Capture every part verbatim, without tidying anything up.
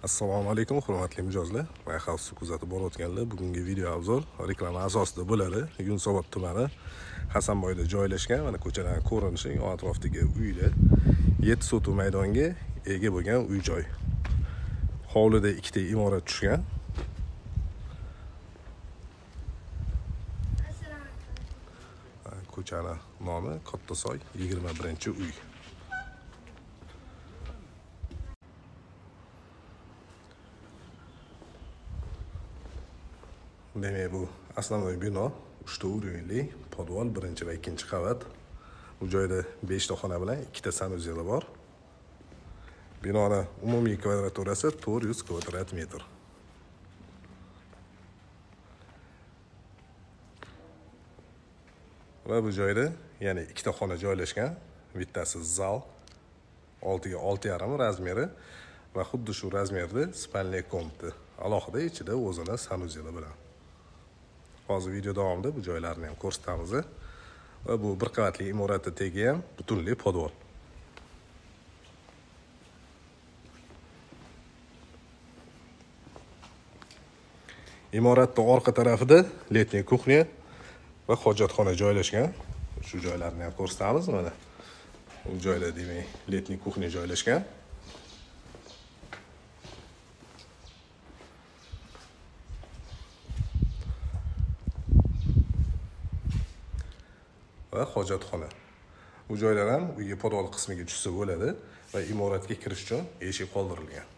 Assalomu alaykum, hurmatli mijozlar. Men xavfsiz kuzatib borayotganlar. Bugungi video obzor reklama asosida bo'ladi. Yunusobod tumani Hasanboyda joylashgan mana ko'chaning ko'rinishi, yon atrofdagi uylar yetti sotuv maydonga ega bo'lgan uy-joy. Hovlida ikkita imorat tushgan. Ko'chaning nomi Kattasoy yigirma birinchi uy. Demek bu asosiy bino uchta o'rinli, podval birinchi va ikkinchi qavat. Bu joyda beshta xona bilan ikkita sanuzel bor. Binoning umumiy kvadraturasi to'rt yuz kvadrat metr. Va bu joyda yana ikkita xona joylashgan. Bittasi zal, olti ga olti yarim razmeri va xuddi shu razmerda spalniy komnata. Alohida ichida o'zini sanuzeli bilan. Hozir video davomida bu joylarni ham ko'rsatamiz. Va bu bir qavatli imoratda tegi ham butunli podval. Imoratning orqa tarafida letniy kuxnya va hojatxona joylashgan. Shu joylarni ham ko'rsatamiz mana. Bu joyda demak letniy kuxnya joylashgan. Va hojatxona. Bu joylar ham uyga podval qismiga tushsa bo'ladi va imoratga kirish uchun eshik qoldirilgan.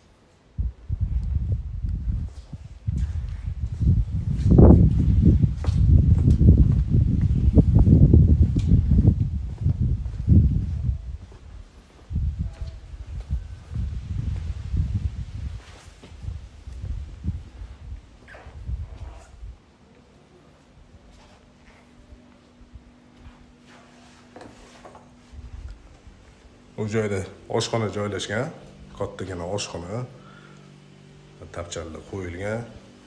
Bu joyda oshxona joylashgan, kattagina oshxona, tapchallar qo'yilgan.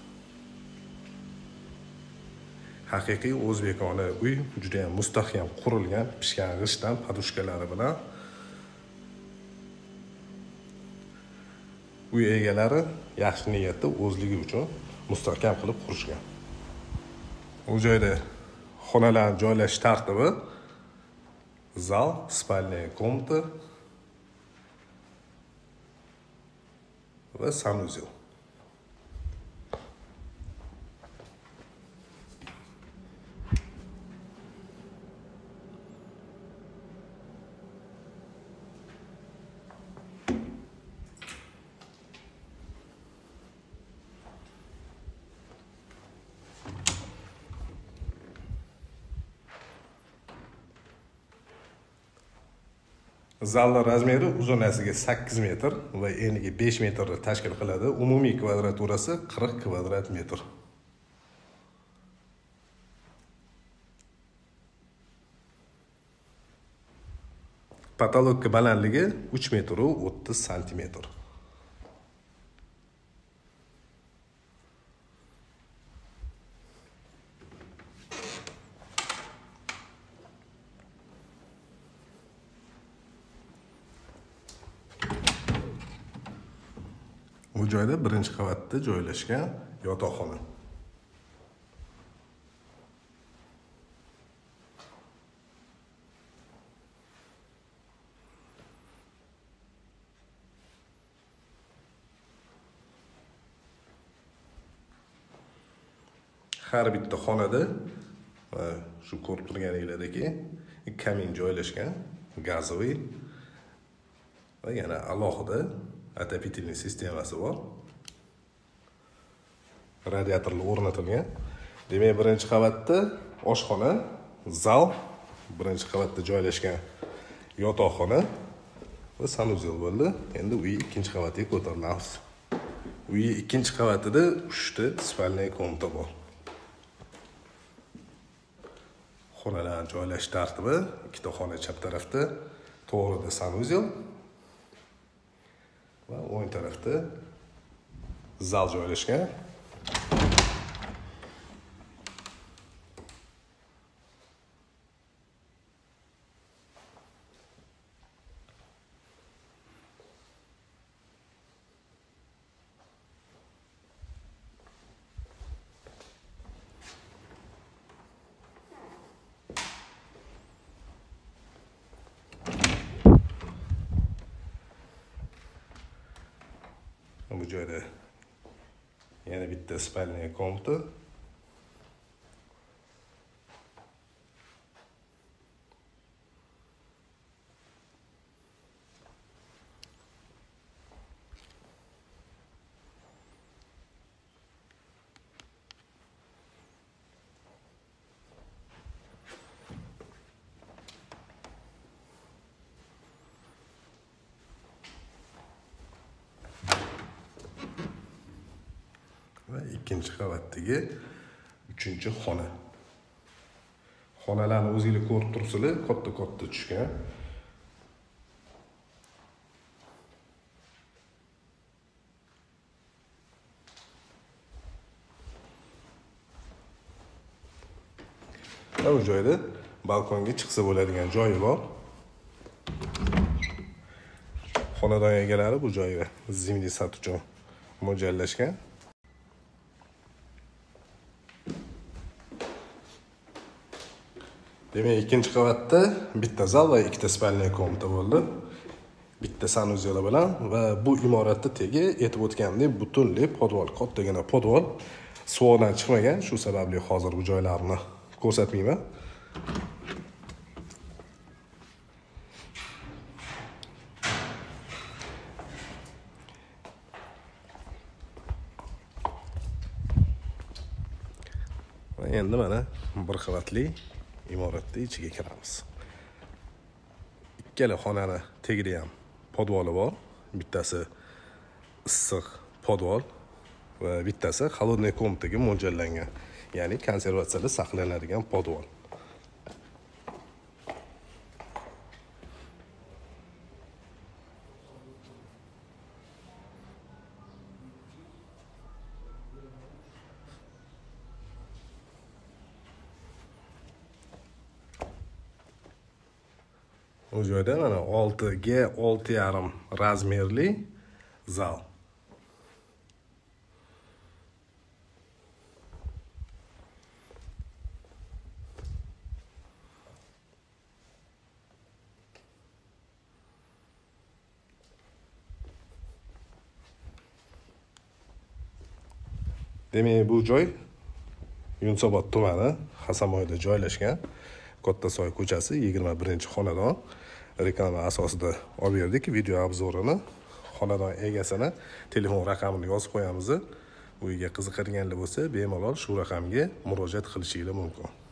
Haqiqiy o'zbekona uy, juda ham mustahkam qurilgan, pishgan g'ishtdan podushkalari bilan. Uy egalari yaxshi niyatda o'zligi uchun mustahkam qilib qurishgan. Bu joyda xonalar joylashish tartibi zal, spalniy komnata va sanuzel. Zalning razmeri uzunasiga sakkiz metr va eniga besh metrni tashkil qiladi. Umumiy kvadraturasi qirq kvadrat metr. Patologga balandligi uch metr o'ttiz santimetr. Bu joyda birinchi qavatda joylashgan yotoqxona. Har bitta xonada va shu ko'rib turganinglardagi kamin joylashgan, gazoviy va yana alohida отопительный sistemasi bor. Radiatorlar o'rnatilgan. Demak, birinchi qavatda oshxona, zal, birinchi qavatda joylashgan yotoqxona va sanuzel bo'ldi. Endi uy ikkinchi qavatga ko'tarilamiz. Uy ikkinchi qavatida uchta spalniy komnata bor. Xonalar joylashish tartibi, ikkita xona chap tarafda, to'g'rida sanuzel va o'ng tarafda zal joylashgan. bu joyda yana bitta spalniya komnata. Va ikkinchi qavatdagi uchinchi xona. Xonalarni o'zingizlar ko'rib turibsizlar, katta-katta tushgan. Va bu joyda balkonga chiqsa bo'ladigan joyi bor. Xonadon egalari bu joyga zimniy sat uchun mo'ljallashgan. Demak, ikkinchi qavatda bitta zal va ikkita spalniya komnata bo'ldi. Bitta sanuzel bilan va bu imoratda tegi aytib o'tgandek butunlay podval, kattagina podval. Suvoqdan chiqmagan, shu sababli hozir bu joylarni ko'rsatmayman. Va endi mana bir qavatli imoratning ichiga kiramiz. Ikkala xonani tagida ham podvoli bor. Bittasi issiq podvol va bittasi холодный komnataga mo'ljallangan. Ya'ni konservatsiyada saqlanadigan podvol. Bu joyda mana olti ga olti yarim razmerli zal. Demak, bu joy Yunusobod tumani Hasamoyda joylashgan. Kattasoy ko'chasi yigirma birinchi xonadon. Reklama asosida olib berdik video obzorini. Xonadon egasini telefon raqamini yozib qo'yamiz. Bu uyga qiziqadiganlar bo'lsa, bemalol shu raqamga murojaat qilishingiz mumkin.